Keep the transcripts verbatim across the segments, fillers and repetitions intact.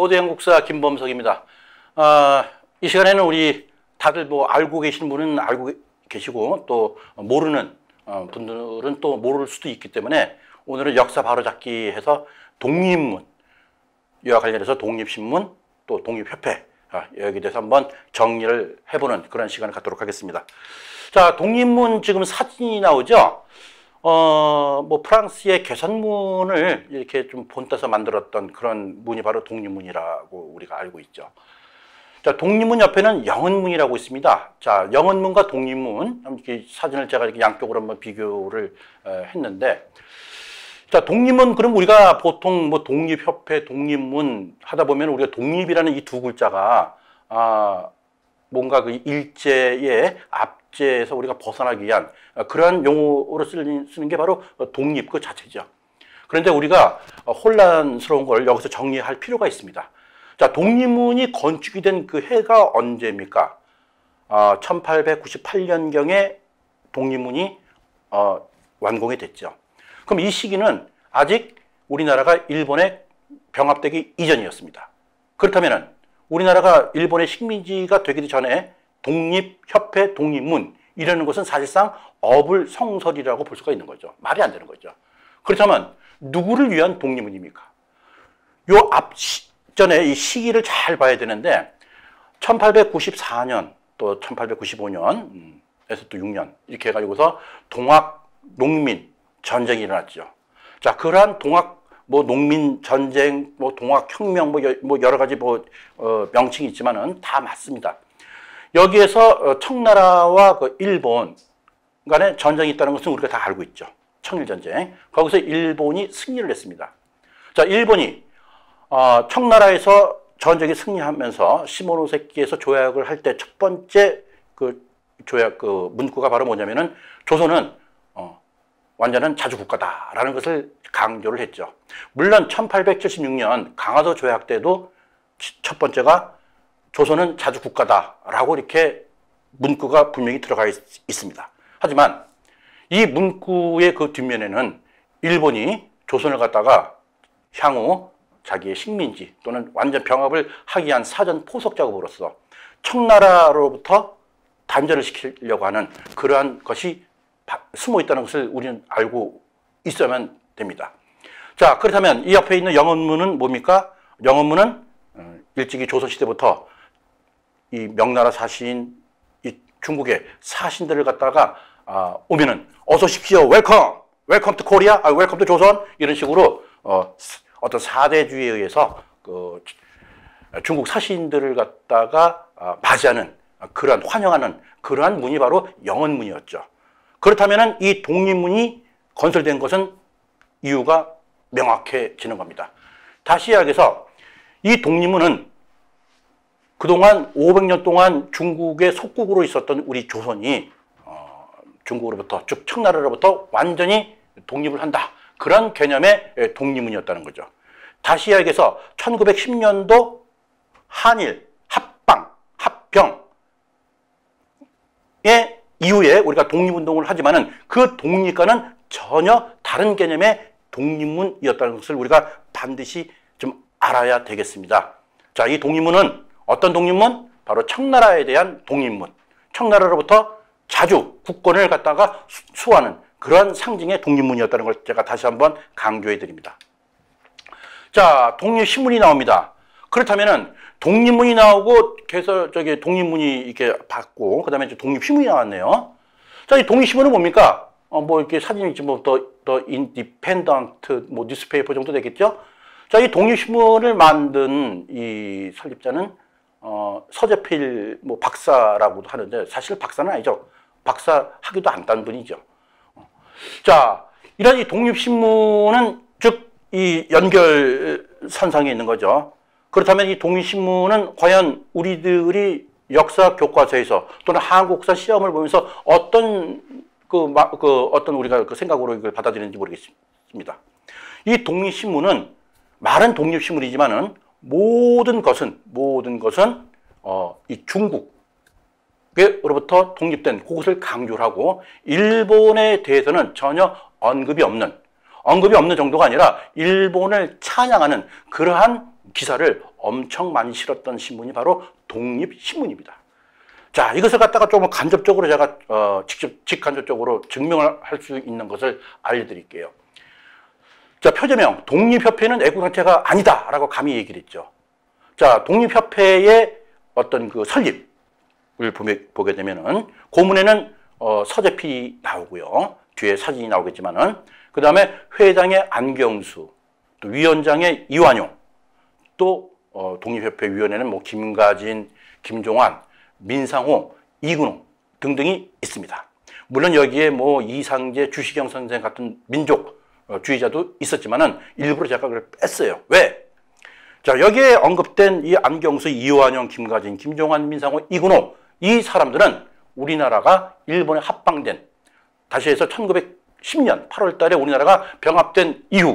모두 한국사 김범석입니다. 아, 이 시간에는 우리 다들 뭐 알고 계신 분은 알고 계시고 또 모르는 분들은 또 모를 수도 있기 때문에 오늘은 역사 바로잡기 해서 독립문, 이와 관련해서 독립신문 또 독립협회 여기에 대해서 한번 정리를 해보는 그런 시간을 갖도록 하겠습니다. 자, 독립문 지금 사진이 나오죠? 어, 뭐 프랑스의 개선문을 이렇게 좀 본따서 만들었던 그런 문이 바로 독립문이라고 우리가 알고 있죠. 자, 독립문 옆에는 영언문이라고 있습니다. 자, 영언문과 독립문, 이렇게 사진을 제가 이렇게 양쪽으로 한번 비교를 했는데, 자, 독립문, 그럼 우리가 보통 뭐 독립협회, 독립문 하다 보면 우리가 독립이라는 이 두 글자가, 아, 뭔가 그 일제의 압제에서 우리가 벗어나기 위한 그러한 용어로 쓰는 게 바로 독립 그 자체죠. 그런데 우리가 혼란스러운 걸 여기서 정리할 필요가 있습니다. 자, 독립문이 건축이 된 그 해가 언제입니까? 어, 천팔백구십팔 년경에 독립문이 어, 완공이 됐죠. 그럼 이 시기는 아직 우리나라가 일본에 병합되기 이전이었습니다. 그렇다면 우리나라가 일본의 식민지가 되기도 전에 독립협회, 독립문 이라는 것은 사실상 어불성설이라고 볼 수가 있는 거죠. 말이 안 되는 거죠. 그렇다면 누구를 위한 독립문입니까? 요 앞 전에 이 시기를 잘 봐야 되는데 천팔백구십사 년 또 천팔백구십오 년에서 또 육 년 이렇게 해가지고서 동학 농민 전쟁이 일어났죠. 자, 그러한 동학 뭐 농민 전쟁, 뭐 동학 혁명, 뭐, 여, 뭐 여러 가지 뭐 어, 명칭이 있지만은 다 맞습니다. 여기에서 청나라와 그 일본 간에 전쟁이 있다는 것은 우리가 다 알고 있죠. 청일전쟁. 거기서 일본이 승리를 했습니다. 자, 일본이 어, 청나라에서 전쟁에 승리하면서 시모노세키에서 조약을 할 때 첫 번째 그 조약 그 문구가 바로 뭐냐면은 조선은 어, 완전한 자주국가다라는 것을 강조를 했죠. 물론 천팔백칠십육 년 강화도 조약 때도 첫 번째가 조선은 자주국가다라고 이렇게 문구가 분명히 들어가 있, 있습니다. 하지만 이 문구의 그 뒷면에는 일본이 조선을 갖다가 향후 자기의 식민지 또는 완전 병합을 하기 위한 사전 포석 작업으로서 청나라로부터 단절을 시키려고 하는 그러한 것이 숨어 있다는 것을 우리는 알고 있어야만 됩니다. 자, 그렇다면 이 옆에 있는 영언문은 뭡니까? 영언문은 일찍이 조선시대부터 이 명나라 사신, 이 중국의 사신들을 갖다가 아, 오면은 어서 오십시오, 웰컴, 웰컴 투 코리아, 아, 웰컴 투 조선 이런 식으로 어, 어떤 사대주의에 의해서 그 중국 사신들을 갖다가 아, 맞이하는 그러한 환영하는 그러한 문이 바로 영언문이었죠. 그렇다면은 이 독립문이 건설된 것은 이유가 명확해지는 겁니다. 다시 이야기해서 이 독립문은 그동안 오백 년 동안 중국의 속국으로 있었던 우리 조선이 어, 중국으로부터 즉 청나라로부터 완전히 독립을 한다. 그런 개념의 독립문이었다는 거죠. 다시 이야기해서 천구백십 년도 한일 합방, 합병의 이후에 우리가 독립운동을 하지만은 그 독립과는 전혀 다른 개념의 독립문이었다는 것을 우리가 반드시 좀 알아야 되겠습니다. 자, 이 독립문은 어떤 독립문? 바로 청나라에 대한 독립문. 청나라로부터 자주 국권을 갖다가 수호하는 그런 상징의 독립문이었다는 걸 제가 다시 한번 강조해 드립니다. 자, 독립신문이 나옵니다. 그렇다면은 독립문이 나오고 그래서 저기 독립문이 이렇게 받고 그다음에 이제 독립신문이 나왔네요. 자, 이 독립신문은 뭡니까? 어, 뭐 이렇게 사진이 있지 뭐 더 더 인디펜던트 뭐 뉴스페이퍼 정도 되겠죠? 자, 이 독립신문을 만든 이 설립자는 어, 서재필 뭐 박사라고도 하는데 사실 박사는 아니죠. 박사 학위도 안 딴 분이죠. 자, 이런 이 독립신문은 즉 이 연결선상에 있는 거죠. 그렇다면 이 독립신문은 과연 우리들이 역사 교과서에서 또는 한국사 시험을 보면서 어떤 그, 그 어떤 우리가 그 생각으로 이걸 받아들이는지 모르겠습니다. 이 독립신문은 말은 독립신문이지만은 모든 것은 모든 것은 어, 이 중국으로부터 독립된 그것을 강조를 하고 일본에 대해서는 전혀 언급이 없는 언급이 없는 정도가 아니라 일본을 찬양하는 그러한 기사를 엄청 많이 실었던 신문이 바로 독립신문입니다. 자, 이것을 갖다가 조금 간접적으로 제가 어, 직접 직간접적으로 증명을 할 수 있는 것을 알려드릴게요. 자, 표제명 독립협회는 애국단체가 아니다라고 감히 얘기를 했죠. 자, 독립협회의 어떤 그 설립을 보게 되면은 고문에는 어, 서재필이 나오고요. 뒤에 사진이 나오겠지만은 그 다음에 회장의 안경수, 또 위원장의 이완용, 또 어, 독립협회 위원회는 뭐 김가진, 김종환, 민상호, 이근호 등등이 있습니다. 물론 여기에 뭐 이상재, 주시경 선생 같은 민족주의자도 있었지만은 일부러 제가 그걸 뺐어요. 왜? 자, 여기에 언급된 이 안경수, 이완용, 김가진, 김종환, 민상호, 이근호 이 사람들은 우리나라가 일본에 합방된, 다시 해서 천구백십 년 팔월 달에 우리나라가 병합된 이후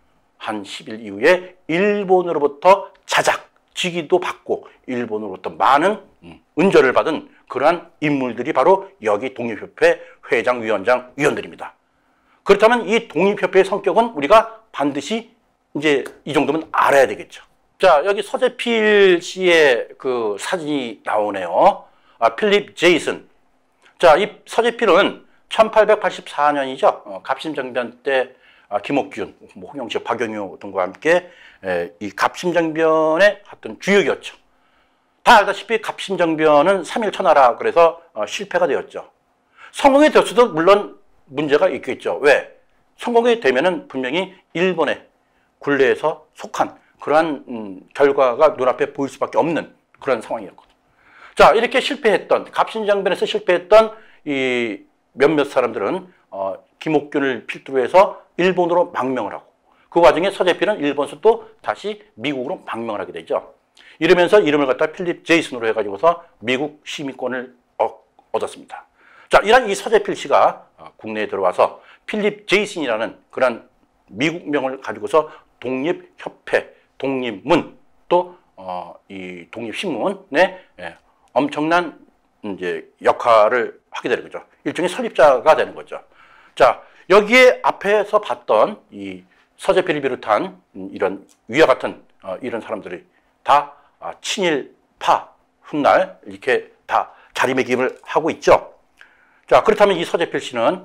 한 십 일 이후에 일본으로부터 자작, 직위도 받고 일본으로부터 많은 은절을 받은 그러한 인물들이 바로 여기 독립협회 회장, 위원장, 위원들입니다. 그렇다면 이 독립협회의 성격은 우리가 반드시 이제 이 정도면 알아야 되겠죠. 자, 여기 서재필 씨의 그 사진이 나오네요. 아, 필립 제이슨. 자, 이 서재필은 천팔백팔십사 년이죠. 어, 갑신정변 때 아, 김옥균, 뭐 홍영식, 박영효 등과 함께 에, 이 갑신정변의 어떤 주역이었죠. 다 알다시피 갑신정변은 삼일천하라 그래서 어, 실패가 되었죠. 성공이 되었어도 물론 문제가 있겠죠. 왜? 성공이 되면은 분명히 일본의 굴레에서 속한 그러한 음, 결과가 눈앞에 보일 수밖에 없는 그런 상황이었거든요. 자, 이렇게 실패했던, 갑신정변에서 실패했던 이 몇몇 사람들은 어, 김옥균을 필두로 해서 일본으로 망명을 하고, 그 와중에 서재필은 일본에서 또 다시 미국으로 망명을 하게 되죠. 이러면서 이름을 갖다 필립 제이슨으로 해가지고서 미국 시민권을 얻었습니다. 자, 이런 이 서재필 씨가 국내에 들어와서 필립 제이슨이라는 그런 미국명을 가지고서 독립협회, 독립문, 또 어, 이 독립신문에 예, 엄청난 이제 역할을 하게 되는 거죠. 일종의 설립자가 되는 거죠. 자, 여기에 앞에서 봤던 이 서재필을 비롯한 이런 위와 같은 어, 이런 사람들이 다 아, 친일파, 훗날 이렇게 다 자리매김을 하고 있죠. 자, 그렇다면 이 서재필 씨는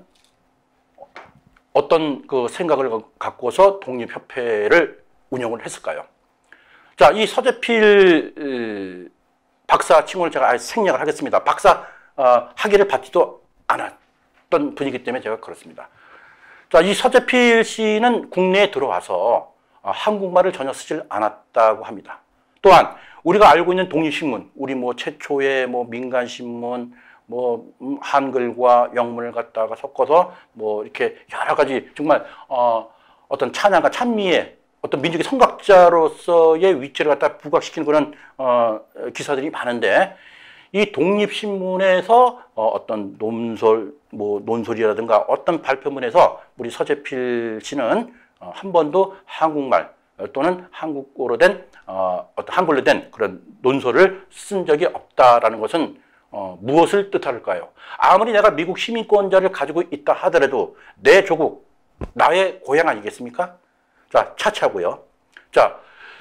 어떤 그 생각을 갖고서 독립협회를 운영을 했을까요? 자, 이 서재필 박사 칭호를 제가 아예 생략을 하겠습니다. 박사 어, 학위를 받지도 않았던 분이기 때문에 제가 그렇습니다. 자, 이 서재필 씨는 국내에 들어와서 어, 한국말을 전혀 쓰질 않았다고 합니다. 또한 우리가 알고 있는 독립신문, 우리 뭐 최초의 뭐 민간신문, 뭐 한글과 영문을 갖다가 섞어서 뭐 이렇게 여러 가지 정말 어, 어떤 찬양과 찬미의 어떤 민족의 선각자로서의 위치를 갖다 부각시키는 그런 어, 기사들이 많은데, 이 독립신문에서 어, 어떤 논설, 뭐 논설이라든가 어떤 발표문에서 우리 서재필 씨는 어, 한 번도 한국말 또는 한국어로 된 어, 어떤 한글로 된 그런 논설을 쓴 적이 없다라는 것은 어, 무엇을 뜻할까요? 아무리 내가 미국 시민권자를 가지고 있다 하더라도 내 조국, 나의 고향 아니겠습니까? 자, 차차고요. 자,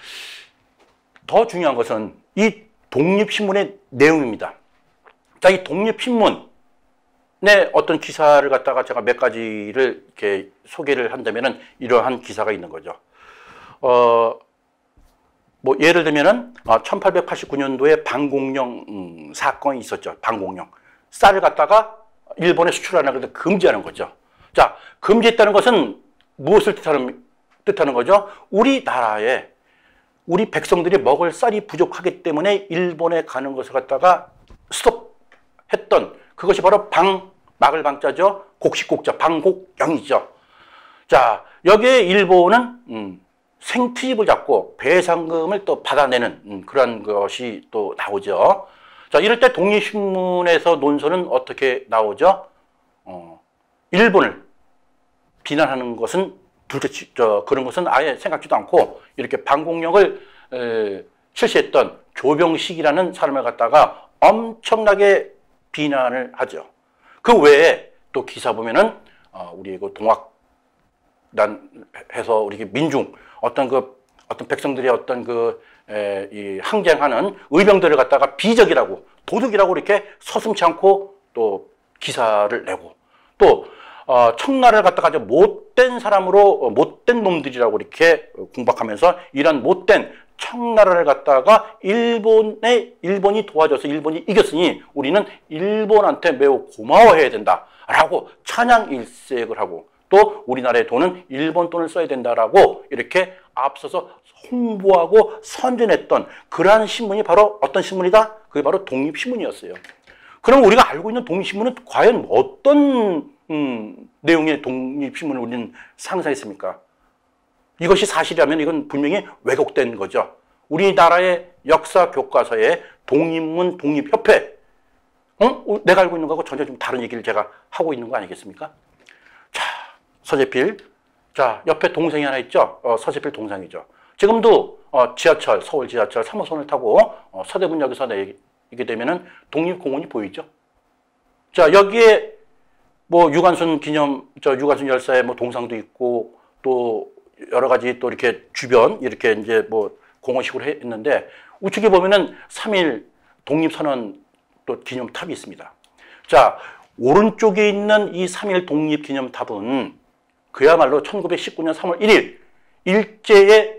더 중요한 것은 이 독립신문의 내용입니다. 자, 이 독립신문의 어떤 기사를 갖다가 제가 몇 가지를 이렇게 소개를 한다면은 이러한 기사가 있는 거죠. 어, 뭐 예를 들면은 천팔백팔십구 년도에 방공령 음, 사건이 있었죠. 방공령. 쌀을 갖다가 일본에 수출하는 것을 금지하는 거죠. 자, 금지했다는 것은 무엇을 뜻하는, 뜻하는 거죠? 우리나라에 우리 백성들이 먹을 쌀이 부족하기 때문에 일본에 가는 것을 갖다가 스톱했던 그것이 바로 방, 막을 방자죠. 곡식곡자, 방곡영이죠. 자, 여기에 일본은 음, 생트집을 잡고 배상금을 또 받아내는 음, 그런 것이 또 나오죠. 자, 이럴 때 독립신문에서 논설은 어떻게 나오죠? 어, 일본을 비난하는 것은 둘째, 저, 그런 것은 아예 생각지도 않고 이렇게 방공령을 에, 실시했던 조병식이라는 사람을 갖다가 엄청나게 비난을 하죠. 그 외에 또 기사 보면은 어, 우리 그 동학단 해서 우리 민중 어떤 그 어떤 백성들의 어떤 그, 에, 이 항쟁하는 의병들을 갖다가 비적이라고, 도둑이라고 이렇게 서슴지 않고 또 기사를 내고, 또, 어, 청나라를 갖다가 아주 못된 사람으로, 못된 놈들이라고 이렇게 공박하면서 이런 못된 청나라를 갖다가 일본에, 일본이 도와줘서 일본이 이겼으니 우리는 일본한테 매우 고마워해야 된다라고 찬양일색을 하고, 또 우리나라의 돈은 일본 돈을 써야 된다라고 이렇게 앞서서 홍보하고 선전했던 그러한 신문이 바로 어떤 신문이다? 그게 바로 독립신문이었어요. 그럼 우리가 알고 있는 독립신문은 과연 어떤 음, 내용의 독립신문을 우리는 상상했습니까? 이것이 사실이라면 이건 분명히 왜곡된 거죠. 우리나라의 역사 교과서에 독립문, 독립협회, 어? 내가 알고 있는 거하고 전혀 좀 다른 얘기를 제가 하고 있는 거 아니겠습니까? 자, 서재필. 자, 옆에 동생이 하나 있죠? 어, 서재필 동상이죠. 지금도 어, 지하철, 서울 지하철 삼 호선을 타고 어, 서대문역에서 내리게 되면은 독립공원이 보이죠? 자, 여기에 뭐 유관순 기념, 저 유관순 열사의 뭐 동상도 있고, 또 여러 가지 또 이렇게 주변 이렇게 이제 뭐 공원식으로 했는데, 우측에 보면은 삼일 독립선언 또 기념탑이 있습니다. 자, 오른쪽에 있는 이 삼일 독립기념탑은 그야말로 천구백십구 년 삼월 일일 일제의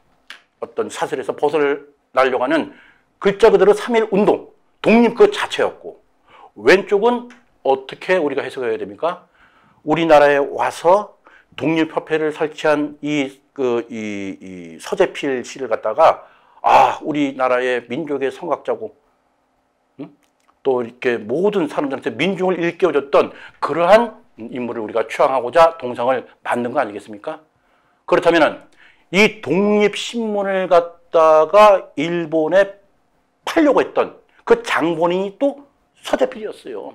어떤 사슬에서 벗어나려고 하는 글자 그대로 삼일 운동, 독립 그 자체였고, 왼쪽은 어떻게 우리가 해석해야 됩니까? 우리나라에 와서 독립협회를 설치한 이, 그, 이, 이 서재필 씨를 갖다가, 아, 우리나라의 민족의 성각자고, 응? 또 이렇게 모든 사람들한테 민중을 일깨워줬던 그러한 인물을 우리가 추앙하고자 동상을 만든 거 아니겠습니까? 그렇다면은 이 독립신문을 갖다가 일본에 팔려고 했던 그 장본인이 또 서재필이었어요.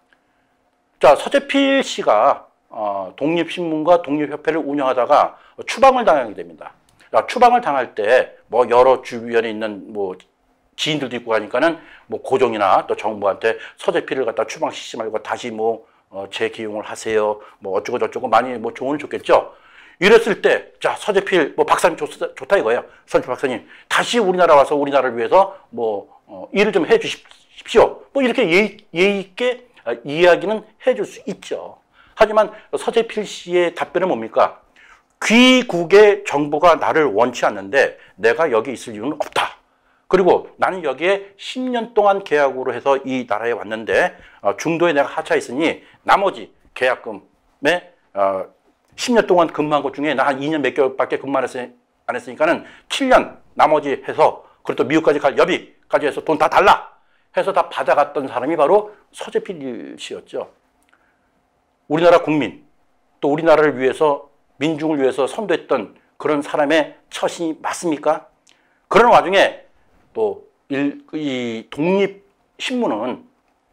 자, 서재필 씨가 어, 독립신문과 독립협회를 운영하다가 추방을 당하게 됩니다. 자, 추방을 당할 때 뭐 여러 주변에 있는 뭐 지인들도 있고 하니까는 뭐 고종이나 또 정부한테 서재필을 갖다 추방시키지 말고 다시 뭐 어, 재기용을 하세요. 뭐 어쩌고 저쩌고 많이 뭐 조언을 줬겠죠. 이랬을 때, 자, 서재필 뭐 박사님 좋다, 좋다 이거예요. 서재필 박사님 다시 우리나라 와서 우리나라를 위해서 뭐 어, 일을 좀 해주십시오. 뭐 이렇게 예의, 예의 있게 이야기는 해줄 수 있죠. 하지만 서재필 씨의 답변은 뭡니까? 귀국의 정부가 나를 원치 않는데 내가 여기 있을 이유는 없다. 그리고 나는 여기에 십 년 동안 계약으로 해서 이 나라에 왔는데 중도에 내가 하차했으니 나머지 계약금에 십 년 동안 근무한 것 중에 나 한 이 년 몇 개월밖에 근무 안 했으니까는 칠 년 나머지 해서, 그리고 또 미국까지 갈 여비까지 해서 돈 다 달라 해서 다 받아갔던 사람이 바로 서재필 씨였죠. 우리나라 국민, 또 우리나라를 위해서, 민중을 위해서 선도했던 그런 사람의 처신이 맞습니까? 그런 와중에 또 이 독립신문은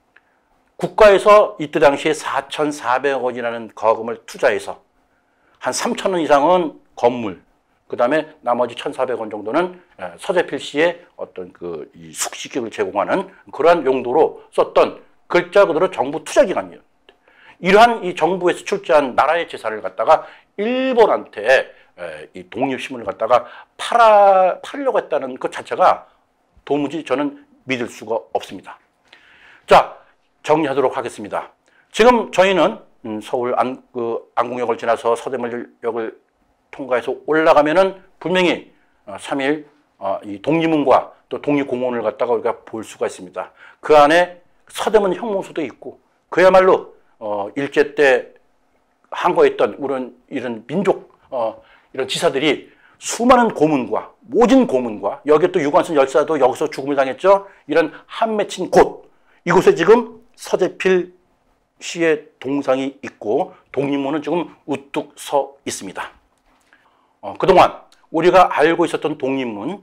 국가에서 이때 당시에 사천사백억 원이라는 거금을 투자해서 한 삼천 원 이상은 건물, 그 다음에 나머지 천사백 원 정도는 서재필 씨의 어떤 그 숙식객을 제공하는 그러한 용도로 썼던 글자 그대로 정부 투자기관이에요. 이러한 이 정부에서 출자한 나라의 재산을 갖다가 일본한테 이 독립신문을 갖다가 팔아, 팔려고 했다는 것 자체가 도무지 저는 믿을 수가 없습니다. 자, 정리하도록 하겠습니다. 지금 저희는 서울 안, 그 안국역을 지나서 서대문역을 통과해서 올라가면은 분명히 삼일 이 독립문과 또 독립공원을 갖다가 우리가 볼 수가 있습니다. 그 안에 서대문 형무소도 있고, 그야말로 어, 일제 때 항거했던 이런, 이런 민족, 어, 이런 지사들이 수많은 고문과, 모진 고문과, 여기에 또 유관순 열사도 여기서 죽음을 당했죠. 이런 한 맺힌 곳, 이곳에 지금 서재필 씨의 동상이 있고, 독립문은 지금 우뚝 서 있습니다. 어, 그동안 우리가 알고 있었던 독립문의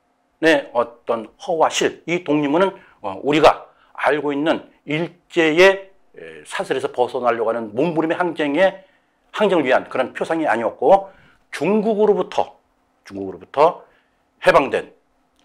어떤 허와 실, 이 독립문은 어, 우리가 알고 있는 일제의 사슬에서 벗어나려고 하는 몸부림의 항쟁에, 항쟁을 위한 그런 표상이 아니었고, 중국으로부터, 중국으로부터 해방된,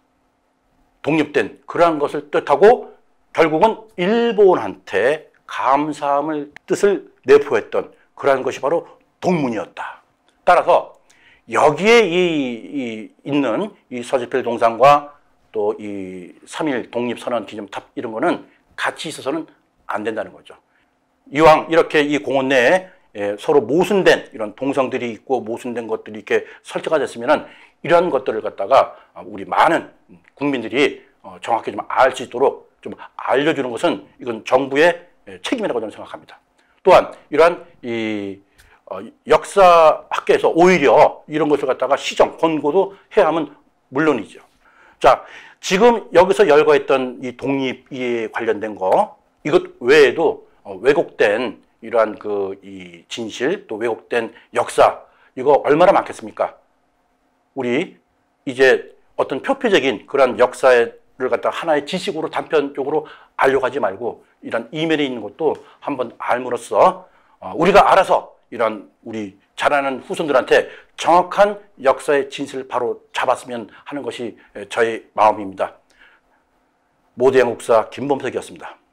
독립된 그러한 것을 뜻하고 결국은 일본한테 감사함을 뜻을 내포했던 그러한 것이 바로 독문이었다. 따라서 여기에 이, 이 있는 이 서지필 동상과 또 이 삼일 독립선언 기념탑 이런 거는 같이 있어서는 안 된다는 거죠. 이왕 이렇게 이 공원 내에 서로 모순된 이런 동상들이 있고 모순된 것들이 이렇게 설치가 됐으면은 이런 것들을 갖다가 우리 많은 국민들이 정확히 좀 알 수 있도록 좀 알려주는 것은 이건 정부의 책임이라고 저는 생각합니다. 또한 이러한 이 역사학계에서 오히려 이런 것을 갖다가 시정, 권고도 해야 하면 물론이죠. 자, 지금 여기서 열거했던 이 독립에 관련된 거, 이것 외에도 왜곡된 이러한 그 이 진실, 또 왜곡된 역사, 이거 얼마나 많겠습니까? 우리 이제 어떤 표피적인 그런 역사를 갖다 하나의 지식으로 단편적으로 알려가지 말고 이런 이면에 있는 것도 한번 알므로써 우리가 알아서 이런 우리 자라는 후손들한테 정확한 역사의 진실을 바로 잡았으면 하는 것이 저의 마음입니다. 모두양국사 김범석이었습니다.